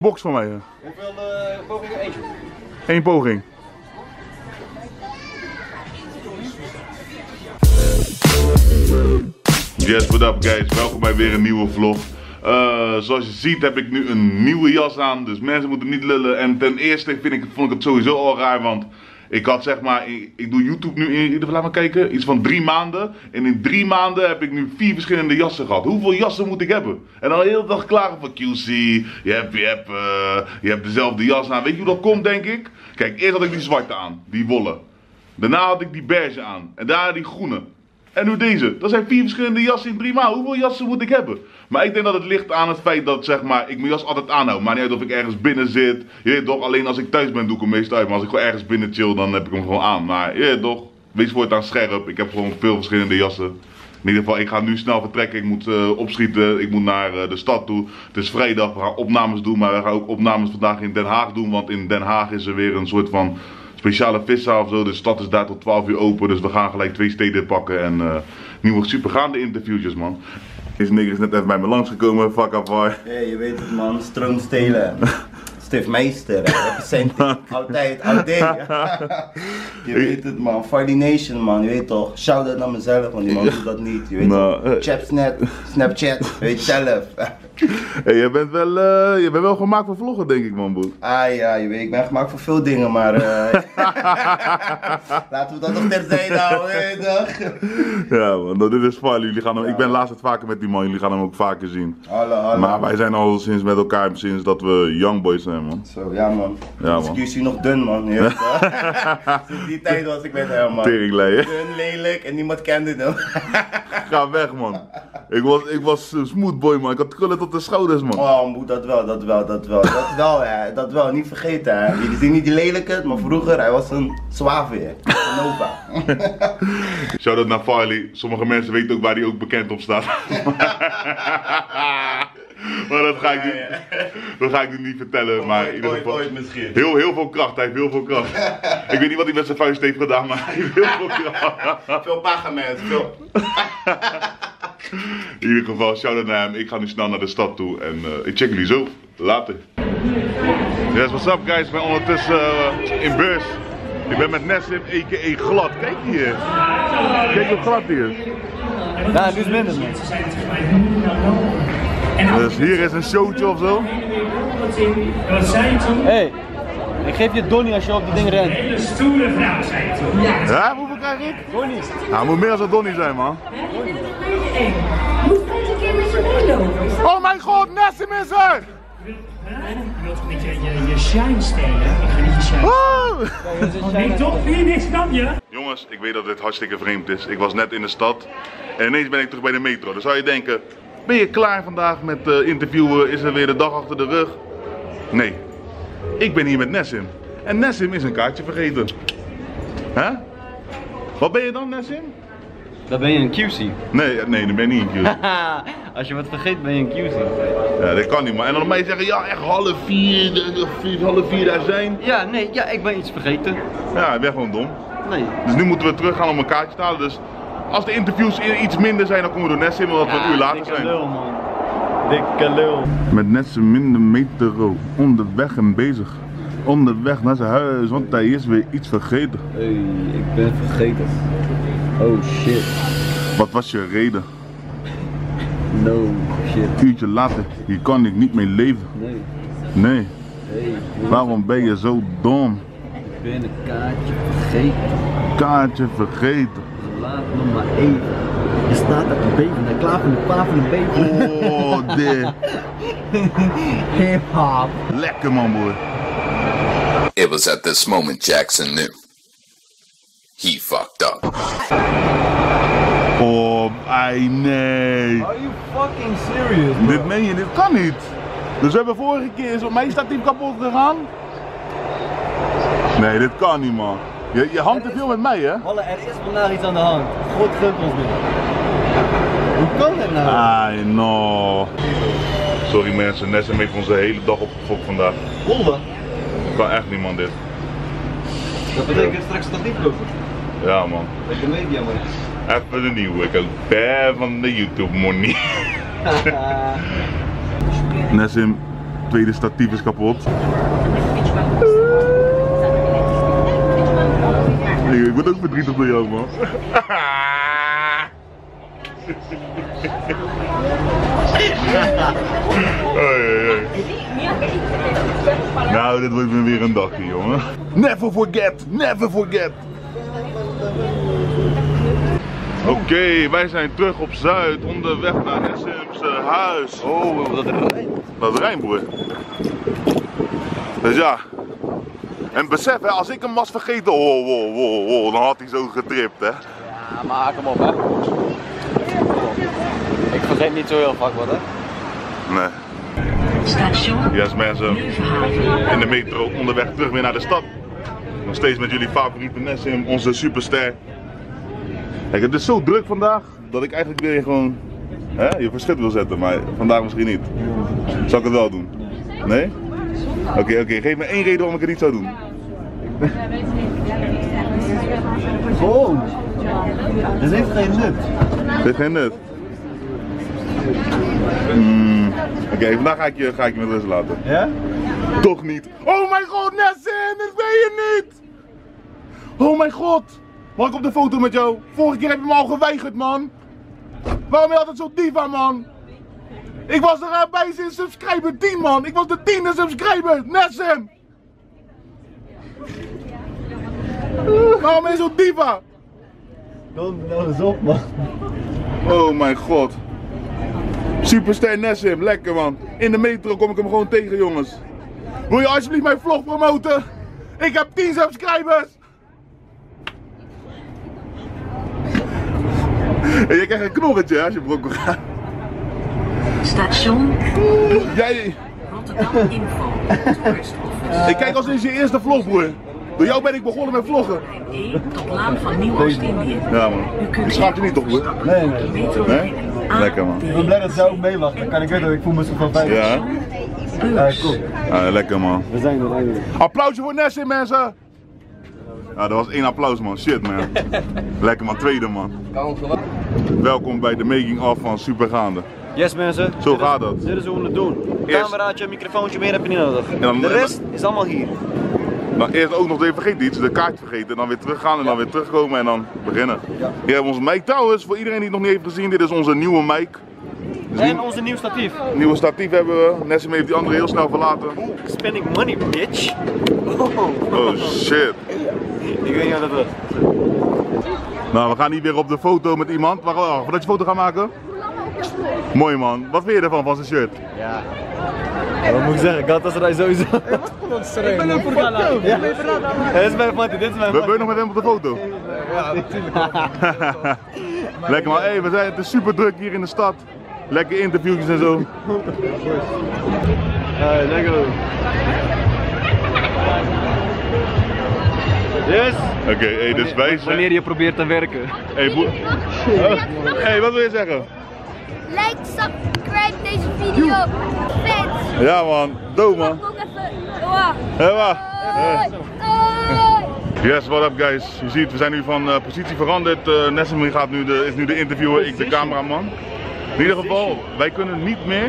box van mij. Hoeveel pogingen? Eentje. 1 poging. Yes, what up guys, welkom bij weer een nieuwe vlog. Zoals je ziet heb ik nu een nieuwe jas aan, dus mensen moeten niet lullen. En ten eerste vond ik het sowieso al raar, want ik had zeg maar, ik doe YouTube nu in, laat maar kijken, iets van 3 maanden. En in 3 maanden heb ik nu 4 verschillende jassen gehad. Hoeveel jassen moet ik hebben? En dan de hele dag klagen van QC, je hebt dezelfde jas aan. Weet je hoe dat komt denk ik? Kijk, eerst had ik die zwarte aan, die wollen. Daarna had ik die beige aan. En daarna die groene. En nu deze. Dat zijn 4 verschillende jassen in 3 maanden. Hoeveel jassen moet ik hebben? Maar ik denk dat het ligt aan het feit dat zeg maar, ik mijn jas altijd aanhoud. Maar niet uit of ik ergens binnen zit. Je weet toch, alleen als ik thuis ben doe ik hem meestal uit. Maar als ik gewoon ergens binnen chill, dan heb ik hem gewoon aan. Maar je weet toch, wees voortaan scherp. Ik heb gewoon veel verschillende jassen. In ieder geval, ik ga nu snel vertrekken. Ik moet opschieten. Ik moet naar de stad toe. Het is vrijdag. We gaan opnames doen. Maar we gaan ook opnames vandaag in Den Haag doen. Want in Den Haag is er weer een soort van speciale viszaal of zo. De stad is daar tot 12 uur open. Dus we gaan gelijk 2 steden pakken. En nieuwe supergaande interviewtjes, man. Deze nigger is net even bij me langsgekomen. Fuck afar. Hey, je weet het, man. Stroom stelen. Stef Meester, representing. Altijd, oud ding. Je weet het, man. Fardy Nation, man. Je weet toch. Shout-out naar mezelf, want die man doet dat niet. Je weet toch. Chapsnet, Snapchat. Je weet zelf. Hey, je bent wel gemaakt voor vloggen, denk ik, man, boer. Ah ja, je weet, ik ben gemaakt voor veel dingen, maar laten we dat nog terzijde houden, weet je toch? Ja, man, dit is Farley. Jullie gaan hem, ik ben laatst het vaker met die man, jullie gaan hem ook vaker zien. Hallo. Maar wij zijn al sinds met elkaar, sinds dat we young boys zijn, man. Zo, ja, man. Ja, man. Excuse nog dun, man. Je weet toch? Sinds die tijd was ik met hem, man. Teringleien. Dun, lelijk en niemand kende hem. Ga weg, man. Ik was smooth boy, man. Ik had krullen tot de schouders, man. Oh, moe, dat wel, niet vergeten, hè. Je ziet niet die lelijke, maar vroeger, hij was een suave, hè. Een opa. Shout-out naar Farley. Sommige mensen weten ook waar hij ook bekend op staat. Maar dat ga ik nu niet vertellen. Maar in ieder geval, ooit misschien. Heel veel kracht, hij heeft heel veel kracht. Ik weet niet wat hij met zijn vuist heeft gedaan, maar hij heeft heel veel kracht. Veel pagament, veel. In ieder geval, shout-out naar hem. Ik ga nu snel naar de stad toe en ik check jullie zo. Later. Yes, what's up guys? Ik ben ondertussen in Beurs. Ik ben met Nessim, a.k.a. Glad. Kijk hier. Kijk hoe glad hij is. Ja, nu is minder, man. Dus hier is een showtje of zo. Hey, ik geef je Donnie als je op die ding rent. Hele stoere vraag zei je toen. Ja, hoeveel krijg ik? Donnie. Nou, moet meer dan Donnie zijn, man. Moet eens een keer met je meelopen. Oh mijn god, Nessim is er! Je wilt een beetje je shine stelen. Ik ga niet je shine. Woe! Oh, nee, toch? Vind je niks van je? Jongens, ik weet dat dit hartstikke vreemd is. Ik was net in de stad en ineens ben ik terug bij de metro. Dan zou je denken, ben je klaar vandaag met interviewen? Is er weer de dag achter de rug? Nee, ik ben hier met Nessim. En Nessim is een kaartje vergeten. Hè? Wat ben je dan, Nessim? Dan ben je een QC. Nee, dan ben je niet een QC. Als je wat vergeet ben je een QC. Ja, dat kan niet, man. En dan mij zeggen, ja, echt 3:30 daar zijn. Ja, nee, ja, ik ben iets vergeten. Ja, ik ben gewoon dom. Nee. Dus nu moeten we terug gaan om een kaartje te halen. Dus als de interviews iets minder zijn, dan komen we door Nessim, omdat we een uur later zijn. Dikke lul, man. Dikke lul. Met Nessim in de metro, onderweg en bezig. Onderweg naar zijn huis, want hij is weer iets vergeten. Hey, ik ben vergeten. Oh shit. Wat was je reden? No shit. Een uurtje later, hier kan ik niet mee leven. Nee. Nee, Hey, waarom ben je zo dom? ik ben een kaartje vergeten. Kaartje vergeten. Laat me maar even. Je staat er te beven, hij klaar van de klaar van de beven. Oh, dit. Hip hop. Lekker man, boy. It was at this moment Jackson knew. He fucked up. Oh, ai nee. Are you fucking serious, bro? Dit meen je, dit kan niet. Dus we hebben vorige keer, is op mijn statief kapot gegaan. Nee, dit kan niet, man. Je hangt te veel met mij, hè? Malle, er is vandaag iets aan de hand. God gunt ons dit. Hoe kan dat nou? Ai no. Sorry mensen, Nessim heeft onze hele dag opgefokt vandaag. Rollen? Kan echt niet, man, dit. Dat betekent straks dat niet kopen. Ja, man. Lekker media, man. Even de nieuwe, ik heb van de YouTube money. Nessim, tweede statief is kapot. Ik word ook verdrietig door jou, man. Nou, dit wordt weer een dagje, jongen. Never forget, never forget. Oké, wij zijn terug op Zuid, onderweg naar Nessim's huis. Oh, dat rijmt. Dat rijmt, broer. Dus ja. En besef, hè, als ik hem was vergeten, dan had hij zo getript, hè. Ja, maar haak hem op, hè. Ik vergeet niet zo heel vaak wat, hè. Nee. Station. Yes, mensen. In de metro, onderweg terug weer naar de stad. Nog steeds met jullie favoriete Nessim, onze superster. Kijk, het is zo druk vandaag, dat ik eigenlijk weer gewoon je verschut wil zetten, maar vandaag misschien niet. Zal ik het wel doen? Nee? Oké, geef me één reden waarom ik het niet zou doen. Oh, dit heeft geen nut. Dit heeft geen nut. Oké, vandaag ga ik je met rust laten. Ja? Toch niet. Oh mijn god, Nessim, dit ben je niet! Oh mijn god! Mag ik op de foto met jou? Vorige keer heb je me al geweigerd, man. Waarom ben je altijd zo diva, man? Ik was erbij sinds subscriber 10, man. Ik was de 10e subscriber, Nessim. Waarom ben je zo diva? Nou eens op, man. Oh mijn god. Superster Nessim, lekker, man. In de metro kom ik hem gewoon tegen, jongens. Wil je alsjeblieft mijn vlog promoten? Ik heb 10 subscribers. En je krijgt een knorretje als je brokkel gaat. Station. Jij... Rotterdam Info. Tourist Office. Ik kijk als in je eerste vlog, broer. Door jou ben ik begonnen met vloggen. Tot Laan van Nieuw-Oost-Indië. Ja, man. U schaamt je niet toch, broer? Nee. Nee? Lekker, man. Ik ben blij dat jij ook mee mag. Dan kan ik weten, ik voel me zo van veilig. Ja? Cool. Lekker, man. We zijn er eindelijk. Applausje voor Nessim, mensen! Ja, dat was 1 applaus, man. Shit, man. Lekker, man. Tweede, man. Welkom bij de making of van Supergaande. Yes, mensen. Zo gaat dat. Dit is hoe we het doen. Eerst- Cameraatje, microfoontje, meer heb je niet nodig. dan- De rest is allemaal hier. Dan eerst ook nog even vergeten iets, de kaart vergeten. En dan weer teruggaan en dan weer terugkomen en dan beginnen. Hier hebben we onze mic trouwens, voor iedereen die het nog niet heeft gezien. Dit is onze nieuwe mic. Dus En onze nieuw statief. nieuwe statief hebben we. Nessim heeft die andere heel snel verlaten. Spending money, bitch. Oh shit. Ik weet niet wat dat was. Nou, we gaan hier weer op de foto met iemand. Wacht, voordat je foto gaat maken. Mooi, man. Wat vind je ervan, van zijn shirt? Ja, wat moet ik zeggen? Galatasaray sowieso. Ik ben ook voor Gala. Ja. Dit is mijn mattie, dit is mijn Ben mattie. je nog met hem op de foto? Ja, natuurlijk. Lekker, man. Hey, het is super druk hier in de stad. Lekker interviewtjes en zo. Lekker. Yes. Oké, hey, dus wij zijn... Wanneer je probeert te werken. Hey, wat wil je zeggen? Like, subscribe deze video. Vet. Ja, man. Doe, man. Ook even. Hey, wacht. Hoi. Yes, what up guys? Je ziet, we zijn nu van positie veranderd. Nessim is nu de interviewer, ik de cameraman. In ieder geval, wij kunnen niet meer...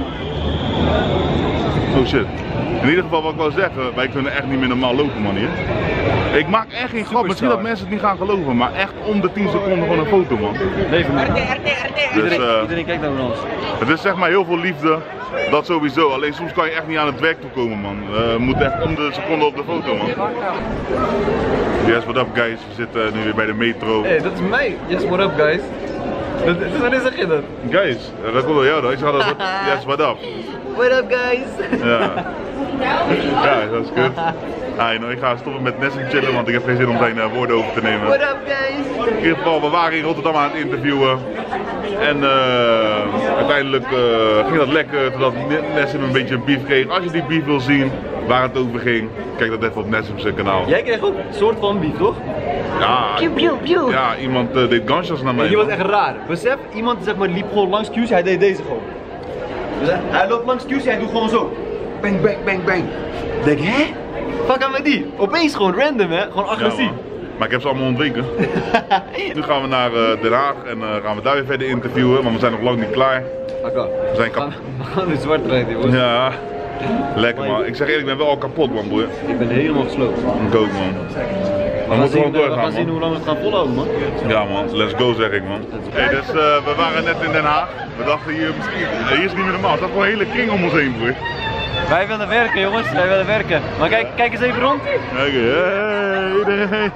Oh shit. In ieder geval wat ik wou zeggen, wij kunnen echt niet meer normaal lopen, man hier. Ik maak echt geen grap, misschien dat mensen het niet gaan geloven, maar echt om de 10 seconden gewoon een foto, man. Leven man. Dus, Iedereen kijkt naar ons. het is zeg maar heel veel liefde, dat sowieso. Alleen soms kan je echt niet aan het werk toe komen, man. We moeten echt om de seconde op de foto, man. Yes, what up guys? We zitten nu weer bij de metro. Hey, dat is mij. Yes, what up guys? Wanneer zeg je dat? Guys, dat komt door jou dan. Ik zeg altijd, yes, what up? What up guys? Ja. Ja, dat is kut. Ik ga stoppen met Nessim chillen, want ik heb geen zin om zijn woorden over te nemen. What up guys? In ieder geval, we waren in Rotterdam aan het interviewen. En uiteindelijk ging dat lekker, totdat Nessim een beetje een beef kreeg. Als je die beef wil zien, waar het over ging, kijk dat even op Nessim's kanaal. Jij kreeg ook een soort van beef, toch? Ja, ja, iemand deed gunshots naar mij. Die was echt raar. Besef, iemand zeg maar, liep gewoon langs QC, hij deed deze gewoon. Dus hij loopt langs QC, hij doet gewoon zo. Bang, bang, bang, bang. Ik denk, hè? Fuck aan met die? Opeens gewoon random, hè? Gewoon agressief. Ja, maar ik heb ze allemaal ontweken. Nu gaan we naar Den Haag en gaan we daar weer verder interviewen, want we zijn nog lang niet klaar. Oké. We zijn We gaan nu zwart rijden, jongens. Ja, Lekker man. Ik zeg eerlijk, ik ben wel al kapot man broer. Ik ben helemaal gesloopt. Ik ook man. We gaan zien hoe lang we het gaan volhouden man. Ja man, let's go zeg ik man. Hey, dus we waren net in Den Haag. We dachten hier misschien, hier is het niet meer normaal. Er staat gewoon een hele kring om ons heen broer. Wij willen werken jongens, wij willen werken. Maar kijk eens even rond. Kijk, hey iedereen.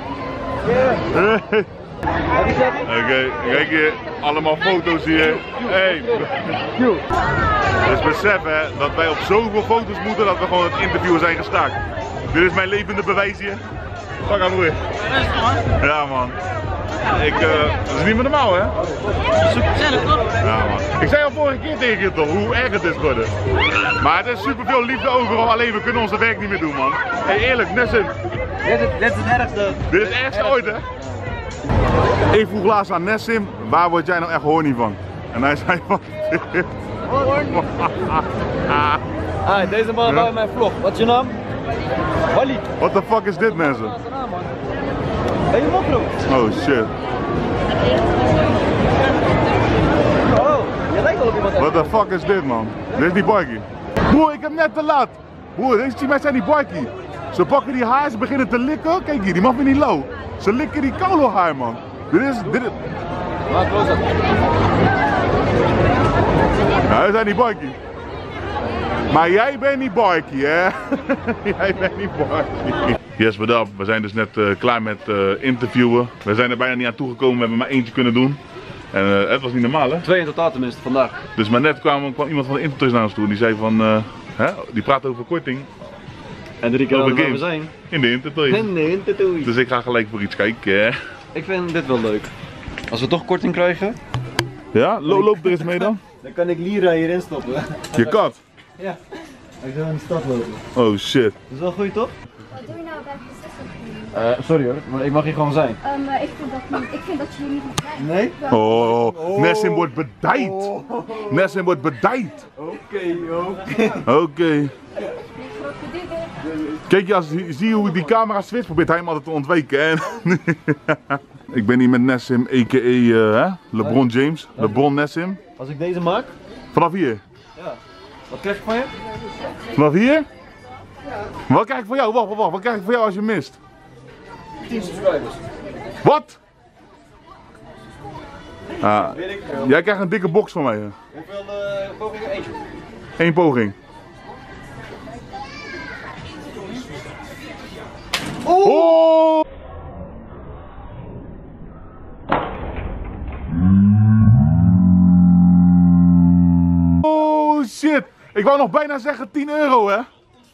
Oké, kijk hier, allemaal foto's hier. Hey. Dus besef hè, dat wij op zoveel foto's moeten dat we gewoon het interview zijn gestaakt. Dit is mijn levende bewijs hier. Pak aan broer. Ja man. Dat is niet meer normaal hè? Super gezellig toch? Ja man. Ik zei al vorige keer tegen je toch, hoe erg het is geworden. Maar er is super veel liefde overal, alleen we kunnen onze werk niet meer doen man. Hey, eerlijk, Nessim. Dit is het ergste. Dit is het ergste ooit hè? Ik vroeg laatst aan Nessim, waar word jij nou echt horny van? En hij zei van dit. Deze man wou in mijn vlog. Wat is je naam? Wally. What the fuck is dit mensen? Ben je mokro? Oh shit. Oh, je lijkt wel op iemand. What the fuck is dit man? Dit is die bikie. Broer, ik heb net te laat. Broer, deze teammates zijn die bikie. Ze pakken die haar, ze beginnen te likken. Kijk hier, die man vindt niet lauw. Ze likken die koude haar man. Dit is... Maar close up. Ja, wij zijn die bikie. Maar jij bent niet bikie hè? Jij bent niet bikie. Yes, what up? We zijn dus net klaar met interviewen. We zijn er bijna niet aan toegekomen, we hebben maar eentje kunnen doen. En het was niet normaal hè? 2 in totaal tenminste vandaag. Dus maar net kwam iemand van de Intertoys naar ons toe en die zei van, die praat over korting. En 3 keer over waar we games zijn. In de Intertoys. In de Intertoys. Dus ik ga gelijk voor iets kijken hè? Ik vind dit wel leuk. Als we toch korting krijgen. Ja, loop er eens mee dan. Dan kan ik Lira hierin stoppen. Je kat? Ja. Ik zou in de stad lopen. Oh shit. Dat is wel goed toch? Wat doe je nou bij de beslissing? Sorry hoor, maar ik mag hier gewoon zijn. Ik vind dat je hier niet moet zijn. Nee? Oh, Nessim wordt bedijd. Nessim wordt bedijd. Oké. Kijk, ja, zie je hoe die camera switcht, probeert hij hem altijd te ontwijken. Hè? Ik ben hier met Nessim, a.k.a. LeBron James, LeBron Nessim. Als ik deze maak? Vanaf hier? Ja. Wat krijg ik van je? Vanaf hier? Wat krijg ik van jou? Wacht, wat krijg ik van jou als je mist? 10 subscribers. Wat? Jij krijgt een dikke box van mij. Hè? Hoeveel pogingen? Eentje. 1 poging. Oh! Oh shit! Ik wou nog bijna zeggen 10 euro hè?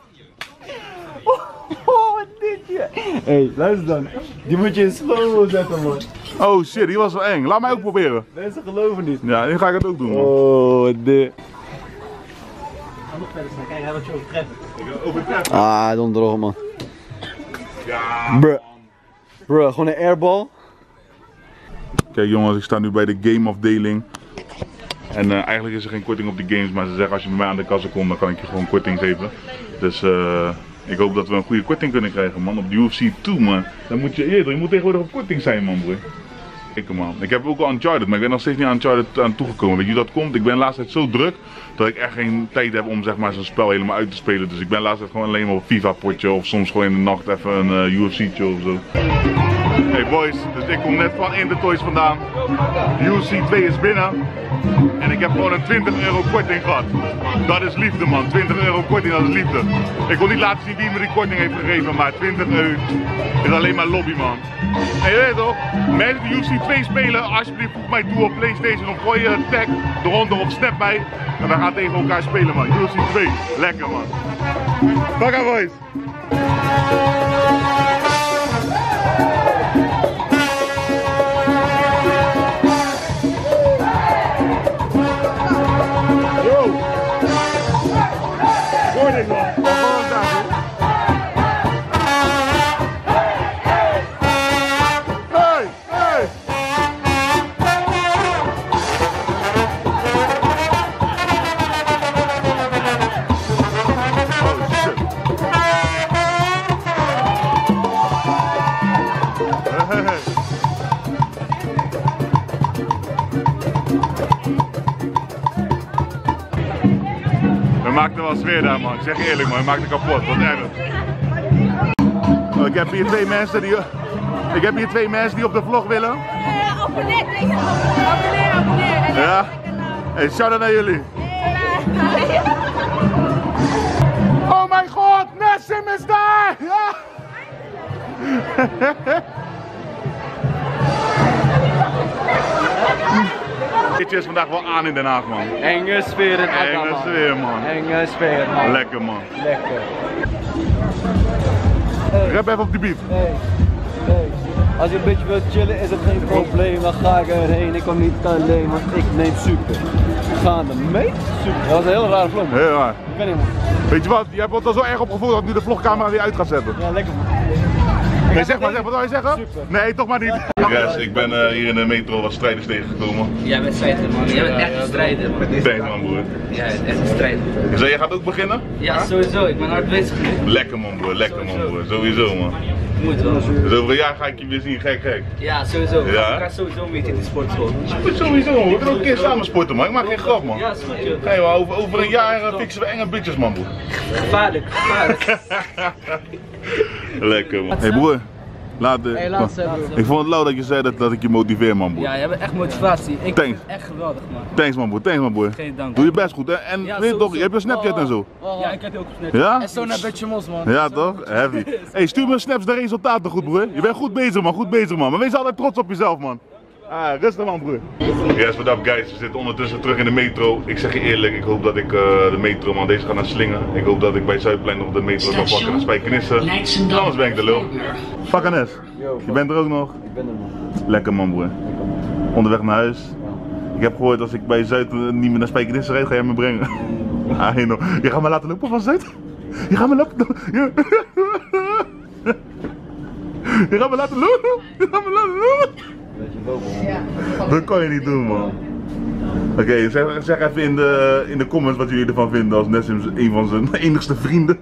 Oh, wat dit je? Hey, luister dan. Die moet je in slow zetten man. Oh shit, die was wel eng. Laat mij ook proberen. Mensen geloven niet. Ja, nu ga ik het ook doen man. Oh, wat dit. Ga nog verder staan, kijk, hij wat je overtreffen. Ah, don't drogen man. Ja, Bruh, gewoon een airball. Kijk jongens, ik sta nu bij de game-afdeling. En eigenlijk is er geen korting op die games, maar ze zeggen als je bij mij aan de kassa komt, dan kan ik je gewoon korting geven. Dus ik hoop dat we een goede korting kunnen krijgen man, op de UFC 2 man. Dan moet je tegenwoordig op korting zijn man broer. Ik heb ook al Uncharted, maar ik ben nog steeds niet aan Uncharted aan toegekomen. Weet je hoe dat komt? Ik ben de laatste tijd zo druk dat ik echt geen tijd heb om zeg maar zo'n spel helemaal uit te spelen. Dus ik ben de laatste tijd gewoon alleen maar op FIFA potje of soms gewoon in de nacht even een UFC'tje of zo. Hey boys, dus ik kom net van Intertoys vandaan. UFC 2 is binnen. En ik heb gewoon een 20 euro korting gehad. Dat is liefde man, 20 euro korting, dat is liefde. Ik wil niet laten zien wie me die korting heeft gegeven, maar 20 euro is alleen maar lobby man. En je weet toch, mensen die UFC 2 spelen, alsjeblieft voeg mij toe op PlayStation of gooi je een tag eronder of snap mij. En we gaan tegen elkaar spelen man, UFC 2, lekker man. Pak aan boys. sfeer daar, man. Ik zeg je eerlijk, man. Je maakt het kapot. Wat erg. Oh, ik heb hier twee mensen die op de vlog willen. Abonneer deze abonneer. Ja? Hey, shout-out naar jullie. Oh mijn god, Nessim is daar! Ja! Dit is vandaag wel aan in Den Haag, man. Enge sfeer in Akka, Enge man. sfeer, man. Enge sfeer, man. Lekker, man. Lekker. Rap even op die beat. Hey. Als je een beetje wilt chillen is het geen probleem, dan ga ik erheen. Ik kom niet alleen, want ik neem super. Gaan er mee? Super. Dat was een heel rare vlog. Heel raar. Ik ben niet, man. Weet je wat, je hebt het al zo erg opgevoerd dat ik nu de vlogcamera weer uit ga zetten. Ja, lekker, man. Nee, zeg maar, wat wil je zeggen? Super. Nee, toch maar niet. Yes, ik ben hier in de metro wat strijders tegengekomen. Jij bent strijder, man. Jij bent echt een strijder, man. Thanks, man, broer. Jij bent echt een strijder. Dus jij gaat ook beginnen? Ja, sowieso. Ik ben hard bezig nu. Lekker, man, broer. Lekker, man, broer. Sowieso, man. Moet wel. Dus over een jaar ga ik je weer zien, gek. Ja, sowieso. We Ja? gaan elkaar sowieso een beetje in de sportschool. Sowieso, man. We kunnen ook een keer samen sporten, man. Ik maak geen grap, man. Ja, is goed, joh. Hey, man, over een jaar fixen we enge bitches, man, broer. Gevaarlijk, gevaarlijk. Lekker, man. Hey, broer. Ik vond het lauw dat je zei dat ik je motiveer, man, broer. Ja, jij bent echt motivatie. Ik Thanks. vind het echt geweldig, man. Thanks, man, broer. Geen dank. Doe je best goed, hè? En Ja, weet je toch, sowieso. je hebt je Snapchat en zo. Ja, ik heb je ook gesneden. Ja? En zo naar Betje Mos, man. Ja, toch? Heavy. Hey, stuur me snaps de resultaten goed, broer. Je bent goed bezig, man. Maar wees altijd trots op jezelf, man. Ah, rustig, man, broer. Yes, what up, guys? We zitten ondertussen terug in de metro. Ik zeg je eerlijk, ik hoop dat ik de metro, man, deze gaat naar Slingen. Ik hoop dat ik bij Zuidplein nog de metro kan pakken naar Spijkenisse. Anders ben ik de lul. Fakkanes, je bent er ook nog? Ik ben er, man. Lekker, man, broer. Onderweg naar huis. Ik heb gehoord als ik bij Zuid niet meer naar Spijkenisse rijd, ga jij me brengen. Ah, je gaat me laten lopen van Zuid? Je gaat me laten lopen? Je gaat me laten lopen? Dat kan je niet doen, man. Oké, zeg even in de comments wat jullie ervan vinden als Nessim een van zijn enigste vrienden.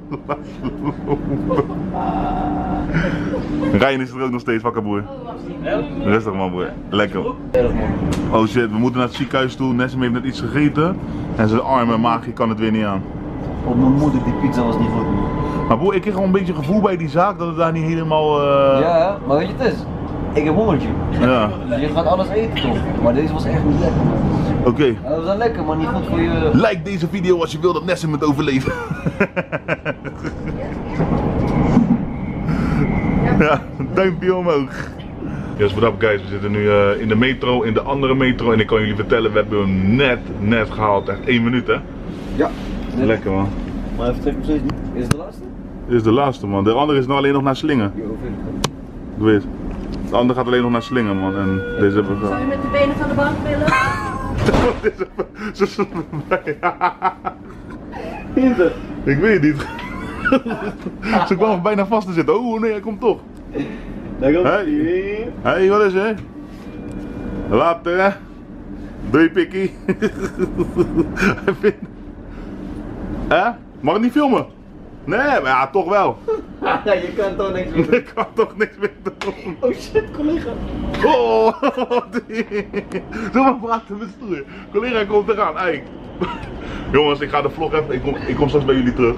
Ryan is er ook nog steeds, wakker, broer. Rustig, man, broer. Lekker. Oh shit, we moeten naar het ziekenhuis toe. Nessim heeft net iets gegeten en zijn arm en maagje kan het weer niet aan. Op mijn moeder, die pizza was niet goed. Maar broer, ik kreeg gewoon een beetje gevoel bij die zaak dat het daar niet helemaal... Ja, maar weet je het is? Ik heb hongertje. Ja. Je gaat alles eten toch? Maar deze was echt niet lekker, man. Oké. Ja, dat was wel lekker, maar niet goed voor je... Like deze video als je wil dat Nessim het overleeft. Ja, duimpje omhoog. Yes, what up, guys? We zitten nu in de metro, in de andere metro. En ik kan jullie vertellen, we hebben hem net gehaald. Echt 1 minuut, hè? Ja. Lekker, man. Maar even terug nog steeds niet. Is het de laatste? Dit is de laatste, man. De andere is nog alleen nog naar Slingen. Jo, vind ik. Ik weet. De andere gaat alleen nog naar Slingen, man. En deze hebben we Zou gehad. je met de benen van de bank willen? Ik weet het niet. Ze kwam bijna vast te zitten. Oh nee, hij komt toch. Daar komt Hey. Hey, wat is het? Later, hè? Doei, pikkie. Hè? Mag ik niet filmen? Nee, maar ja, toch wel. Ja, je kan toch niks meer doen. Ik kan toch niks meer doen. Oh shit, collega. Oh, doe maar praten met stoer. Collega komt eraan, ei. Jongens, ik ga de vlog even, ik kom straks bij jullie terug.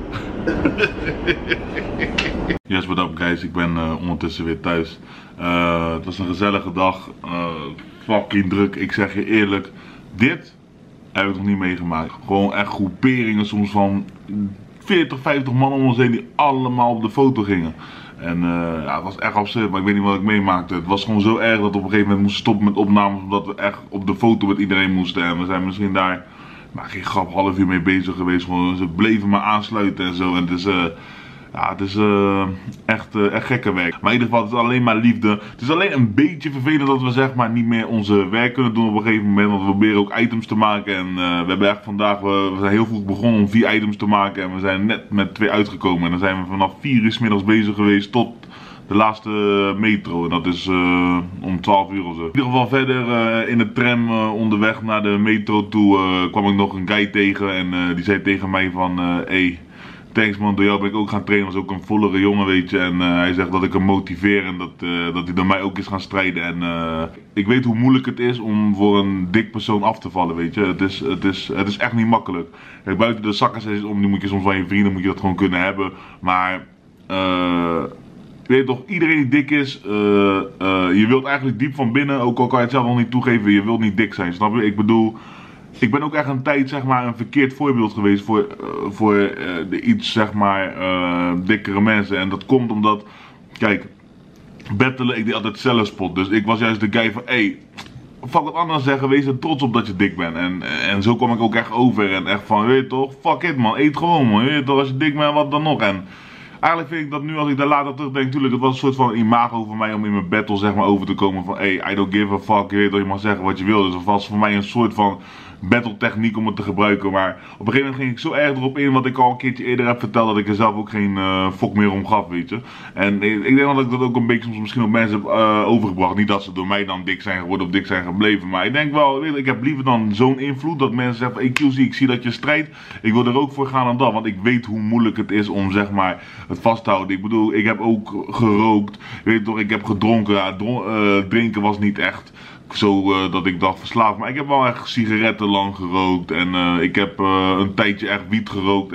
Yes, what up, guys, ik ben ondertussen weer thuis. Het was een gezellige dag, fucking druk, ik zeg je eerlijk, dit heb ik nog niet meegemaakt. Gewoon echt groeperingen soms van 40, 50 man om ons heen die allemaal op de foto gingen. En ja, het was echt absurd, maar ik weet niet wat ik meemaakte. Het was gewoon zo erg dat we op een gegeven moment moesten stoppen met opnames, omdat we echt op de foto met iedereen moesten. En we zijn misschien daar, maar geen grap, half uur mee bezig geweest. Gewoon, ze bleven maar aansluiten en zo. En het is, ja, het is echt gekke werk. Maar in ieder geval, het is alleen maar liefde. Het is alleen een beetje vervelend dat we zeg maar niet meer onze werk kunnen doen op een gegeven moment. Want we proberen ook items te maken. En we hebben echt vandaag, we zijn heel vroeg begonnen om 4 items te maken. En we zijn net met 2 uitgekomen. En dan zijn we vanaf 4 uur 's middags bezig geweest tot de laatste metro. En dat is om 12 uur of zo. In ieder geval verder in de tram onderweg naar de metro toe kwam ik nog een guy tegen. En die zei tegen mij van, hey, Thanks man, door jou ben ik ook gaan trainen. Was ook een vollere jongen, weet je. En hij zegt dat ik hem motiveer en dat hij door mij ook is gaan strijden. En ik weet hoe moeilijk het is om voor een dik persoon af te vallen, weet je. Het is echt niet makkelijk. Kijk, buiten de zakkers om, die moet je soms van je vrienden moet je dat gewoon kunnen hebben. Maar je weet toch, iedereen die dik is, je wilt eigenlijk diep van binnen, ook al kan je het zelf nog niet toegeven, je wilt niet dik zijn, snap je? Ik bedoel, ik ben ook echt een tijd, zeg maar, een verkeerd voorbeeld geweest voor de iets, zeg maar, dikkere mensen. En dat komt omdat, kijk, battelen, ik deed altijd zelfspot. Dus ik was juist de guy van, hey, fuck wat anders zeggen, wees er trots op dat je dik bent. En zo kwam ik ook echt over en echt van, weet je toch, fuck it man, eet gewoon man, weet je toch, als je dik bent, wat dan nog. En eigenlijk vind ik dat nu, als ik daar later terugdenk, natuurlijk, het was een soort van imago voor mij om in mijn battle, zeg maar, over te komen van, hey, I don't give a fuck, je weet toch, je mag zeggen wat je wil. Dus het was voor mij een soort van battle techniek om het te gebruiken. Maar op een gegeven moment ging ik zo erg erop in, wat ik al een keertje eerder heb verteld, dat ik er zelf ook geen fok meer om gaf, weet je. En ik denk dat ik dat ook een beetje soms misschien op mensen heb overgebracht. Niet dat ze door mij dan dik zijn geworden of dik zijn gebleven. Maar ik denk wel, weet je, ik heb liever dan zo'n invloed dat mensen zeggen van, hey QC, ik zie dat je strijdt. Ik wil er ook voor gaan dan dat. Want ik weet hoe moeilijk het is om, zeg maar, het vast te houden. Ik bedoel, ik heb ook gerookt. Weet je toch, ik heb gedronken. Ja, drinken was niet echt zo dat ik dacht verslaafd. Maar ik heb wel echt sigaretten lang gerookt. En ik heb een tijdje echt wiet gerookt.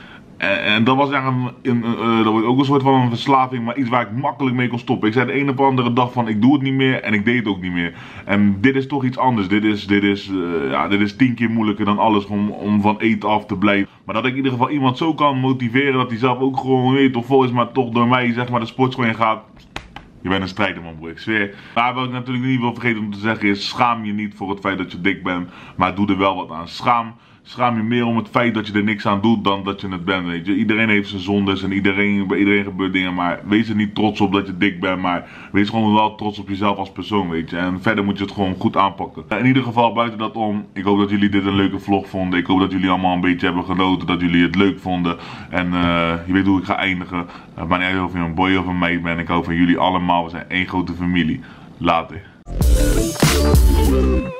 En dat was eigenlijk dat was ook een soort van een verslaving, maar iets waar ik makkelijk mee kon stoppen. Ik zei de ene op de andere dag van, ik doe het niet meer en ik deed het ook niet meer. En dit is toch iets anders. Dit is 10 keer moeilijker dan alles om van eten af te blijven. Maar dat ik in ieder geval iemand zo kan motiveren dat hij zelf ook gewoon, weet toch, vol is, maar toch door mij, zeg maar, de sportschool in gaat. Je bent een strijder man bro, ik zweer. Maar wat ik natuurlijk niet wil vergeten om te zeggen is, schaam je niet voor het feit dat je dik bent, maar doe er wel wat aan. Schaam je meer om het feit dat je er niks aan doet dan dat je het bent, weet je. Iedereen heeft zijn zondes en bij iedereen gebeurt dingen, maar wees er niet trots op dat je dik bent, maar wees gewoon wel trots op jezelf als persoon, weet je. En verder moet je het gewoon goed aanpakken. In ieder geval, buiten dat om, ik hoop dat jullie dit een leuke vlog vonden. Ik hoop dat jullie allemaal een beetje hebben genoten, dat jullie het leuk vonden. En je weet hoe ik ga eindigen. Maar niet uit of je een boy of een meid bent, ik hou van jullie allemaal. We zijn één grote familie. Later.